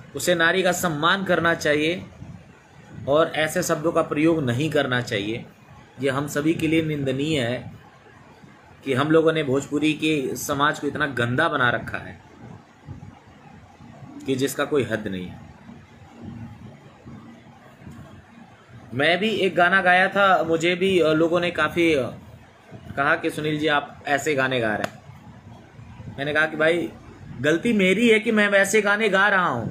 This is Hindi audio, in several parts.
उसे नारी का सम्मान करना चाहिए और ऐसे शब्दों का प्रयोग नहीं करना चाहिए। ये हम सभी के लिए निंदनीय है कि हम लोगों ने भोजपुरी के समाज को इतना गंदा बना रखा है कि जिसका कोई हद नहीं है। मैं भी एक गाना गाया था, मुझे भी लोगों ने काफ़ी कहा कि सुनील जी आप ऐसे गाने गा रहे हैं। मैंने कहा कि भाई गलती मेरी है कि मैं वैसे गाने गा रहा हूँ,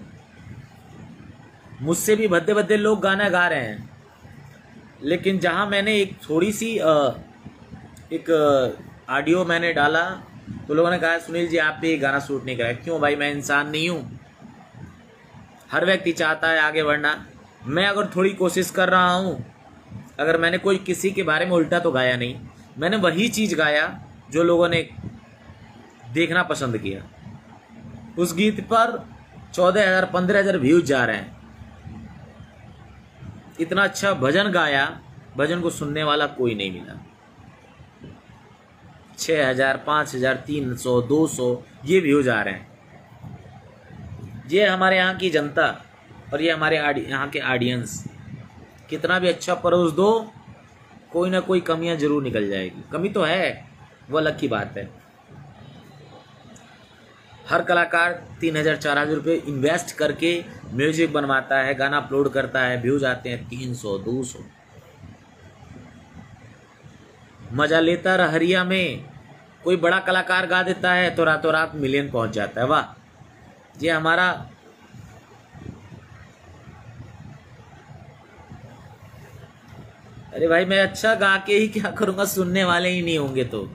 मुझसे भी भद्दे भद्दे लोग गाना गा रहे हैं। लेकिन जहाँ मैंने एक थोड़ी सी एक ऑडियो मैंने डाला तो लोगों ने कहा सुनील जी आप पे ये गाना सूट नहीं करा। क्यों भाई, मैं इंसान नहीं हूँ? हर व्यक्ति चाहता है आगे बढ़ना। मैं अगर थोड़ी कोशिश कर रहा हूँ, अगर मैंने कोई किसी के बारे में उल्टा तो गाया नहीं, मैंने वही चीज़ गाया जो लोगों ने देखना पसंद किया। उस गीत पर 14,000 15,000 व्यूज जा रहे हैं। इतना अच्छा भजन गाया, भजन को सुनने वाला कोई नहीं मिला। 6,000 5,000 300 200 ये व्यूज आ रहे हैं। ये हमारे यहाँ की जनता और ये हमारे यहाँ के ऑडियंस, कितना भी अच्छा परोस दो कोई ना कोई कमियां जरूर निकल जाएगी। कमी तो है, वो अलग की बात है। हर कलाकार 3,000 4,000 रुपये इन्वेस्ट करके म्यूजिक बनवाता है, गाना अपलोड करता है, व्यूज आते हैं 300 200। मजा लेता रहरिया में कोई बड़ा कलाकार गा देता है तो रातों रात मिलियन पहुंच जाता है। वाह, ये हमारा अरे भाई मैं अच्छा गा के ही क्या करूंगा, सुनने वाले ही नहीं होंगे तो।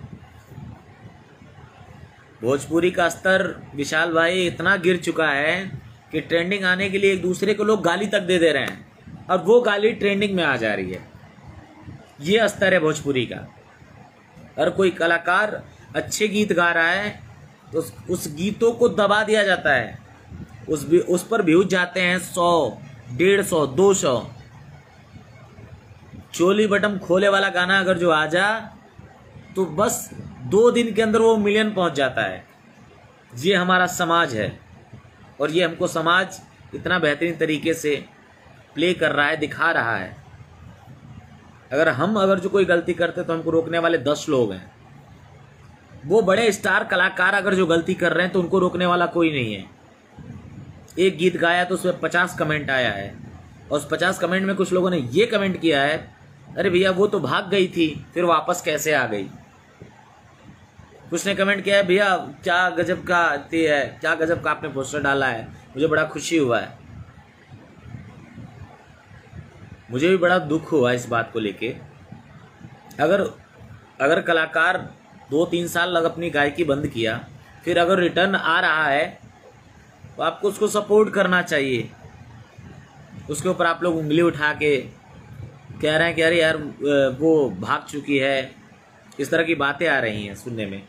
भोजपुरी का स्तर विशाल भाई इतना गिर चुका है कि ट्रेंडिंग आने के लिए एक दूसरे को लोग गाली तक दे दे रहे हैं और वो गाली ट्रेंडिंग में आ जा रही है। ये स्तर है भोजपुरी का। अगर कोई कलाकार अच्छे गीत गा रहा है तो उस गीतों को दबा दिया जाता है, उस पर व्यूज जाते हैं 100 150 200। चोली बटम खोले वाला गाना अगर जो आ जा तो बस 2 दिन के अंदर वो मिलियन पहुंच जाता है। ये हमारा समाज है और ये हमको समाज इतना बेहतरीन तरीके से प्ले कर रहा है, दिखा रहा है। अगर जो कोई गलती करते तो हमको रोकने वाले 10 लोग हैं। वो बड़े स्टार कलाकार अगर जो गलती कर रहे हैं तो उनको रोकने वाला कोई नहीं है। एक गीत गाया तो उसमें 50 कमेंट आया है और उस 50 कमेंट में कुछ लोगों ने ये कमेंट किया है, अरे भैया वो तो भाग गई थी फिर वापस कैसे आ गई। कुछ ने कमेंट किया है, भैया क्या गजब का है, क्या गजब का आपने पोस्टर डाला है, मुझे बड़ा खुशी हुआ है। मुझे भी बड़ा दुख हुआ इस बात को लेके। अगर कलाकार 2-3 साल लग अपनी गायकी बंद किया, फिर अगर रिटर्न आ रहा है तो आपको उसको सपोर्ट करना चाहिए। उसके ऊपर आप लोग उंगली उठा के कह रहे हैं कि अरे यार वो भाग चुकी है, इस तरह की बातें आ रही हैं सुनने में।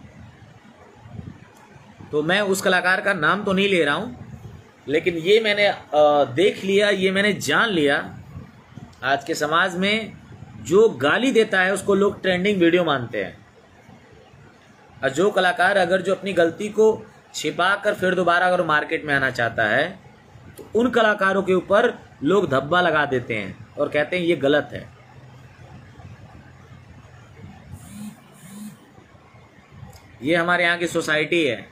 तो मैं उस कलाकार का नाम तो नहीं ले रहा हूँ, लेकिन ये मैंने देख लिया, ये मैंने जान लिया, आज के समाज में जो गाली देता है उसको लोग ट्रेंडिंग वीडियो मानते हैं। और जो कलाकार अगर जो अपनी गलती को छिपा कर फिर दोबारा अगर मार्केट में आना चाहता है तो उन कलाकारों के ऊपर लोग धब्बा लगा देते हैं और कहते हैं ये गलत है। ये हमारे यहाँ की सोसाइटी है।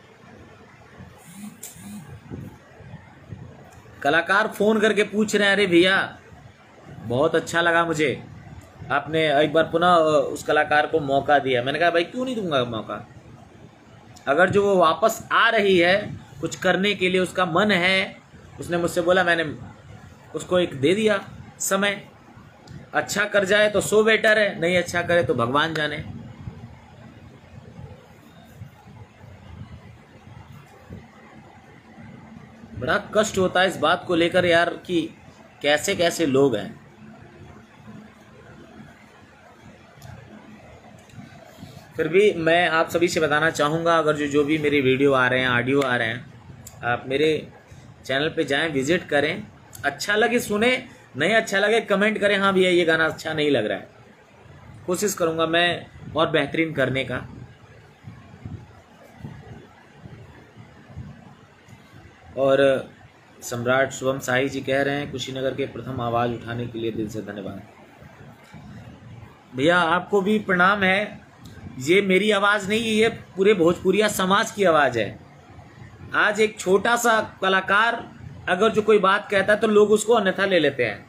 कलाकार फोन करके पूछ रहे हैं, अरे भैया बहुत अच्छा लगा मुझे, आपने एक बार पुनः उस कलाकार को मौका दिया। मैंने कहा भाई क्यों नहीं दूंगा मौका। अगर जो वो वापस आ रही है कुछ करने के लिए, उसका मन है, उसने मुझसे बोला, मैंने उसको एक दे दिया समय। अच्छा कर जाए तो सो बेटर है, नहीं अच्छा करे तो भगवान जाने। बड़ा कष्ट होता है इस बात को लेकर यार कि कैसे कैसे लोग हैं। फिर भी मैं आप सभी से बताना चाहूँगा, अगर जो भी मेरे वीडियो आ रहे हैं, ऑडियो आ रहे हैं, आप मेरे चैनल पे जाएं, विजिट करें। अच्छा लगे सुने, नहीं अच्छा लगे कमेंट करें, हाँ भैया ये गाना अच्छा नहीं लग रहा है। कोशिश करूँगा मैं और बेहतरीन करने का। और सम्राट शुभम साई जी कह रहे हैं कुशीनगर के प्रथम आवाज़ उठाने के लिए दिल से धन्यवाद। भैया आपको भी प्रणाम है। ये मेरी आवाज़ नहीं है, ये पूरे भोजपुरिया समाज की आवाज़ है। आज एक छोटा सा कलाकार अगर जो कोई बात कहता है तो लोग उसको अन्यथा ले लेते हैं,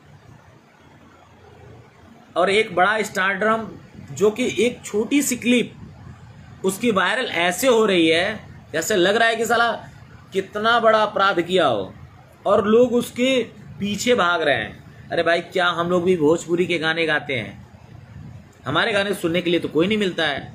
और एक बड़ा स्टारडम जो कि एक छोटी सी क्लिप उसकी वायरल ऐसे हो रही है जैसे लग रहा है कि साला कितना बड़ा अपराध किया हो, और लोग उसके पीछे भाग रहे हैं। अरे भाई क्या हम लोग भी भोजपुरी के गाने गाते हैं? हमारे गाने सुनने के लिए तो कोई नहीं मिलता है।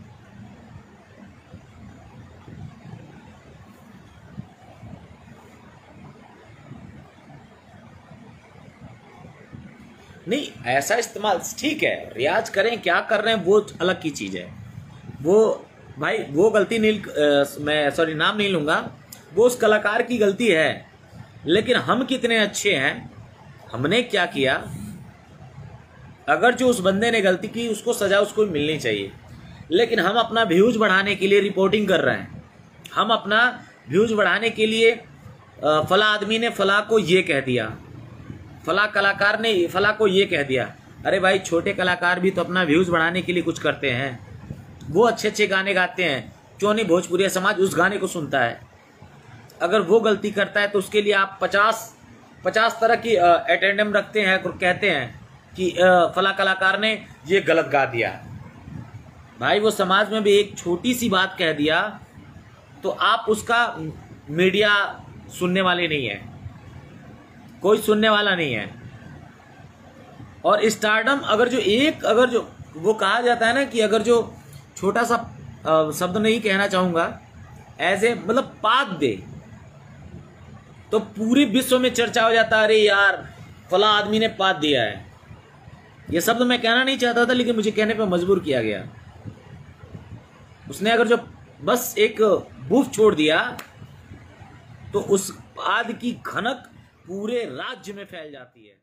नहीं ऐसा इस्तेमाल ठीक है, रियाज करें क्या कर रहे हैं वो अलग की चीज़ है। वो भाई वो गलती नहीं, मैं सॉरी नाम नहीं लूँगा, वो उस कलाकार की गलती है। लेकिन हम कितने अच्छे हैं, हमने क्या किया? अगर जो उस बंदे ने गलती की उसको सज़ा उसको मिलनी चाहिए, लेकिन हम अपना व्यूज़ बढ़ाने के लिए रिपोर्टिंग कर रहे हैं। हम अपना व्यूज़ बढ़ाने के लिए फला आदमी ने फला को ये कह दिया, फला कलाकार ने फला को ये कह दिया। अरे भाई छोटे कलाकार भी तो अपना व्यूज़ बढ़ाने के लिए कुछ करते हैं। वो अच्छे अच्छे गाने गाते हैं, क्यों नहीं भोजपुरी समाज उस गाने को सुनता है? अगर वो गलती करता है तो उसके लिए आप 50 तरह की अटेंडम रखते हैं, कहते हैं कि फला कलाकार ने ये गलत गा दिया। भाई वो समाज में भी एक छोटी सी बात कह दिया तो आप उसका मीडिया सुनने वाले नहीं है, कोई सुनने वाला नहीं है। और स्टारडम अगर जो वो कहा जाता है ना कि अगर जो छोटा सा शब्द नहीं कहना चाहूँगा, एज ए मतलब पाद दे तो पूरे विश्व में चर्चा हो जाता है। अरे यार फला आदमी ने पाद दिया है। ये शब्द मैं कहना नहीं चाहता था लेकिन मुझे कहने पे मजबूर किया गया। उसने अगर जो बस एक बूफ छोड़ दिया तो उस पाद की खनक पूरे राज्य में फैल जाती है।